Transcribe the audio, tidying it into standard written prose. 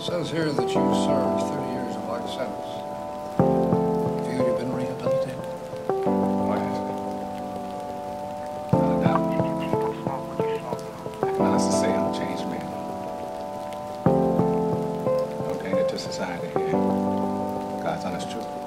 says here that you served 30 years of life sentence. Feel you've been rehabilitated? Oh, yes. Without a doubt. I can honestly say I'm a changed man. I'm painted to society here. God's honest truth.